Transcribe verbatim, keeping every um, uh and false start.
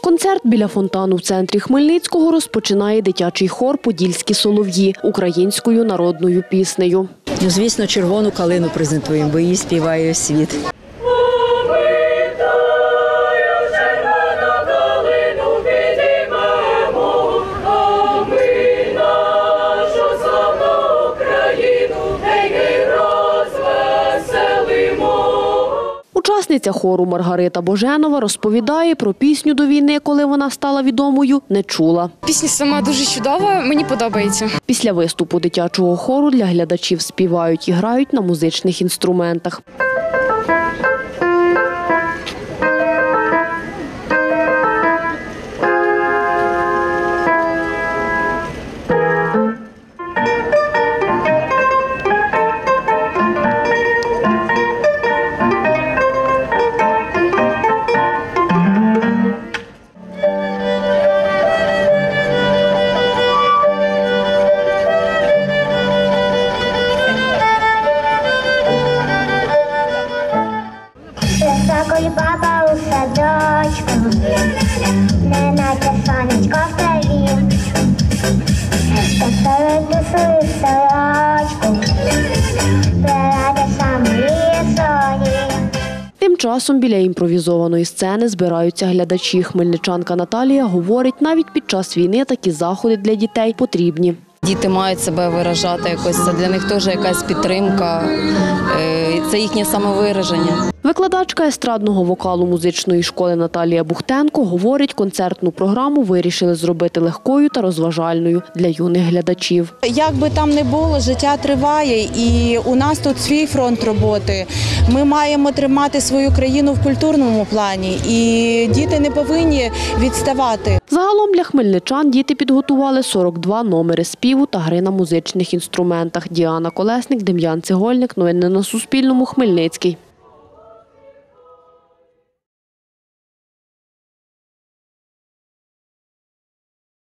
Концерт біля фонтану в центрі Хмельницького розпочинає дитячий хор «Подільські солов'ї» українською народною піснею. Ну, звісно, червону калину презентуємо, бо її співає світ. Учасниця хору Маргарита Боженова розповідає про пісню до війни, коли вона стала відомою, не чула. Пісня сама дуже чудова, мені подобається. Після виступу дитячого хору для глядачів співають і грають на музичних інструментах. Високою баба у садочку, неначе сонечко в траві, поставить у свою сорочку, прираде самої зорі. Тим часом біля імпровізованої сцени збираються глядачі. Хмельничанка Наталія говорить, навіть під час війни такі заходи для дітей потрібні. Діти мають себе виражати якось, це для них теж якась підтримка, це їхнє самовираження. Викладачка естрадного вокалу музичної школи Наталія Бухтенко говорить, концертну програму вирішили зробити легкою та розважальною для юних глядачів. Як би там не було, життя триває і у нас тут свій фронт роботи. Ми маємо тримати свою країну в культурному плані і діти не повинні відставати. Загалом для хмельничан діти підготували сорок два номери співу та гри на музичних інструментах. Діана Колесник, Дем'ян Цегольник. Новини на Суспільному. Хмельницький.